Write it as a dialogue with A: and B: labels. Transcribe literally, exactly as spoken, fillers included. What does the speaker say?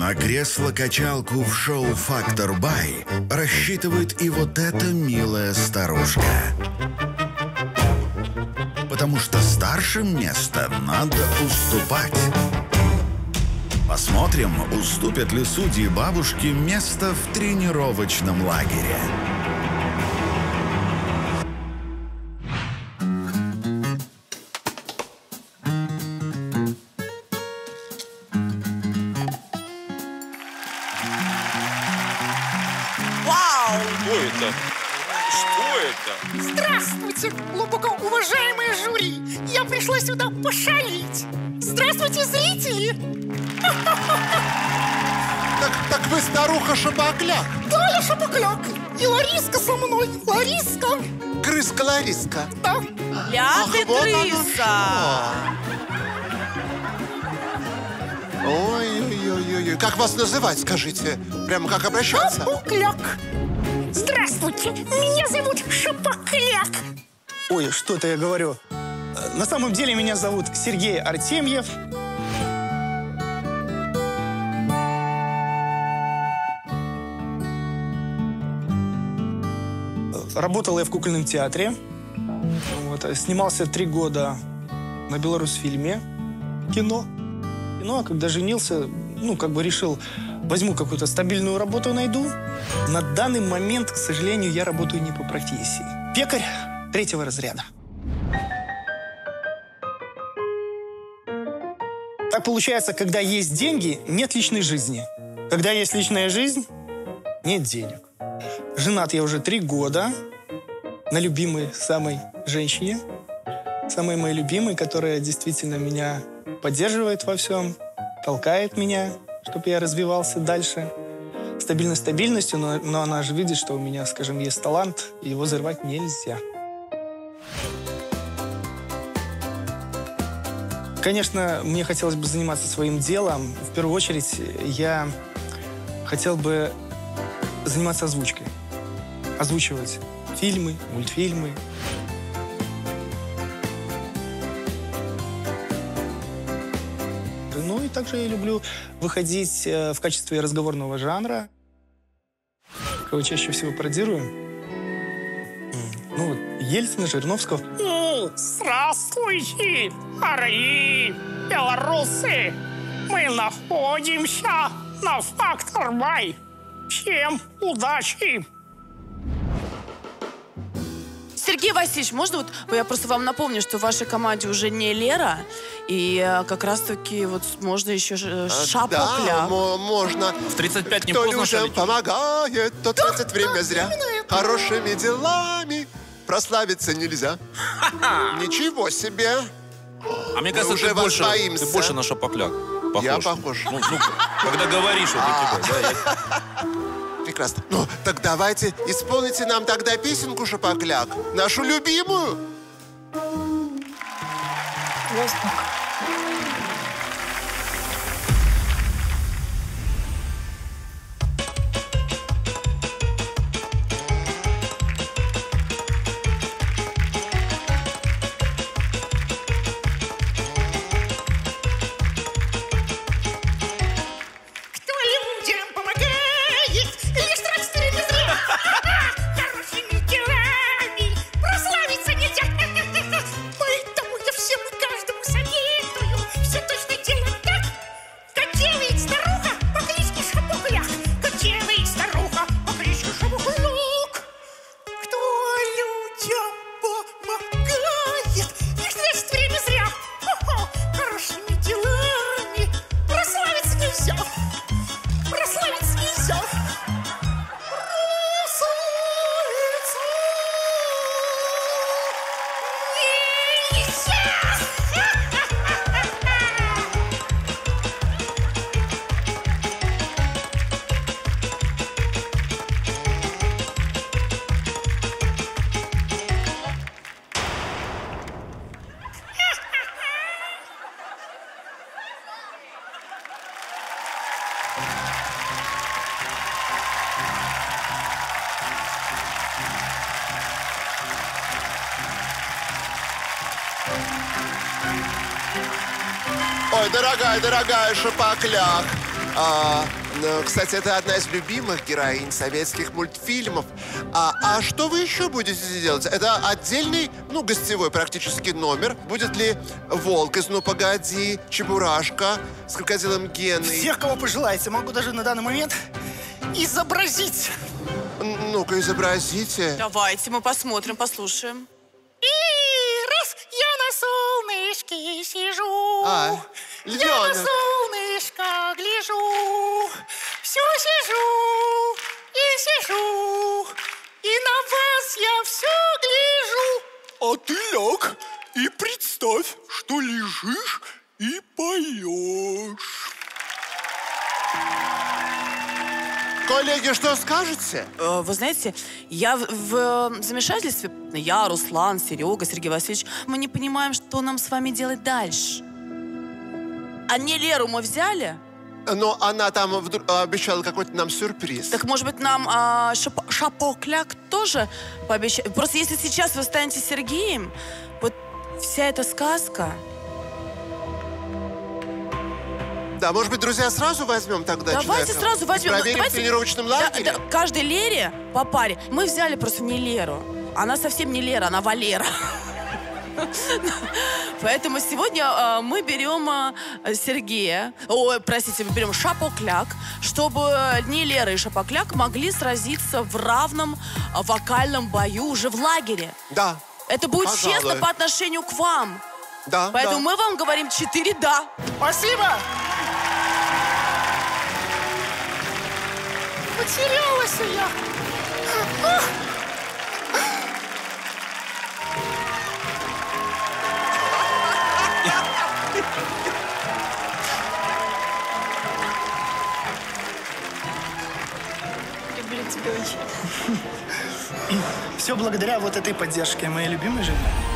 A: На кресло-качалку в шоу «Фактор Бай» рассчитывает и вот эта милая старушка. Потому что старшим место надо уступать. Посмотрим, уступят ли судьи бабушке место в тренировочном лагере.
B: Что это? Что это?
C: Здравствуйте, глубоко уважаемые жюри! Я пришла сюда пошалить! Здравствуйте, зрители!
D: Так, так вы старуха Шапокляк?
C: Да, я Шапокляк! И Лариска со мной! Лариска!
D: Крыска Лариска?
C: Да!
E: Ля ты
D: вот
E: трыса!
D: Ой-ой-ой-ой. Как вас называть, скажите? Прямо как обращаться?
C: Шапокляк! Здравствуйте, меня зовут Шапокляк.
F: Ой, что-то я говорю. На самом деле меня зовут Сергей Артемьев. Работал я в кукольном театре. Вот, снимался три года на Беларусьфильме. Кино. Кино, а когда женился, ну, как бы решил, возьму какую-то стабильную работу, найду. На данный момент, к сожалению, я работаю не по профессии. Пекарь третьего разряда. Так получается, когда есть деньги, нет личной жизни. Когда есть личная жизнь, нет денег. Женат я уже три года на любимой самой женщине. Самой моей любимой, которая действительно меня поддерживает во всем, толкает меня, чтобы я развивался дальше. Стабильной стабильностью, но, но она же видит, что у меня, скажем, есть талант, и его взорвать нельзя. Конечно, мне хотелось бы заниматься своим делом. В первую очередь, я хотел бы заниматься озвучкой. Озвучивать фильмы, мультфильмы. Ну и также я люблю выходить в качестве разговорного жанра. Кого чаще всего пародирую? Ну вот, Ельцина, Жириновского.
C: Здравствуйте, дорогие белорусы! Мы находимся на Фактор Бай. Всем удачи!
E: Сергей Васильевич, можно вот, я просто вам напомню, что в вашей команде уже не Лера, и как раз-таки вот можно еще Шапокляк.
D: Да, можно.
B: В тридцать пять не
D: Кто
B: поздно, что ли?
D: людям помогает, тот тратит время зря. Хорошими делами прославиться нельзя. Ничего себе.
B: А мне кажется,
D: уже
B: ты
D: вас
B: больше,
D: боимся.
B: ты больше на Шапокляк похож.
D: Я похож.
B: Ну, ну, когда говоришь, вот у тебя, да, я-
D: Прекрасно. Ну, так давайте исполните нам тогда песенку Шапокляк. Нашу любимую.
C: Кто людям помогает, лишь тратит время зря. Хорошими делами прославиться нельзя. Поэтому я всем и каждому советую все точно делать так, как делает старуха по кличке Шапокляк. Как делает старуха по кличке Шапокляк. Кто людям помогает, лишь тратит время зря. Хорошими делами прославиться нельзя. Прославиться нельзя. Прославиться
D: Ой, дорогая, дорогая Шапокляк, А, ну, кстати, это одна из любимых героинь советских мультфильмов. А, а что вы еще будете делать? Это отдельный, ну, гостевой практически номер. Будет ли Волк из «Ну, погоди», Чебурашка с крокодилом Геной?
F: Всех, кого пожелаете. Могу даже на данный момент изобразить.
D: Ну-ка, изобразите.
E: Давайте мы посмотрим, послушаем.
C: И раз я на солнышке сижу,
D: А,
C: я на
D: львенок.
C: солнышко гляжу, все сижу и сижу, и на вас я все гляжу.
F: А ты ляг и представь, что лежишь и поешь.
D: Коллеги, что скажете?
E: Э, Вы знаете, я в, в замешательстве. Я, Руслан, Серега, Сергей Васильевич. Мы не понимаем, что нам с вами делать дальше. А не Леру мы взяли?
D: Но она там вдруг обещала какой-то нам сюрприз.
E: Так, может быть, нам а, шап- Шапокляк тоже пообещать? Просто если сейчас вы станете Сергеем, вот вся эта сказка...
D: Да, может быть, друзья, сразу возьмем тогда
E: Давайте
D: человека?
E: сразу возьмем.
D: Проверим
E: Давайте-
D: в тренировочном
E: Да,
D: лагере?
E: да, каждой Лере по паре. Мы взяли просто не Леру. Она совсем не Лера, она Валера. Поэтому сегодня э, мы берем э, Сергея, ой, простите, мы берем Шапокляк, чтобы не Лера и Шапокляк могли сразиться в равном э, вокальном бою уже в лагере.
D: Да.
E: Это будет
D: Пожалуй.
E: честно по отношению к вам.
D: Да,
E: Поэтому
D: да.
E: мы вам говорим четыре «да».
F: Спасибо!
C: Потерялась я.
F: Все благодаря вот этой поддержке моей любимой жены.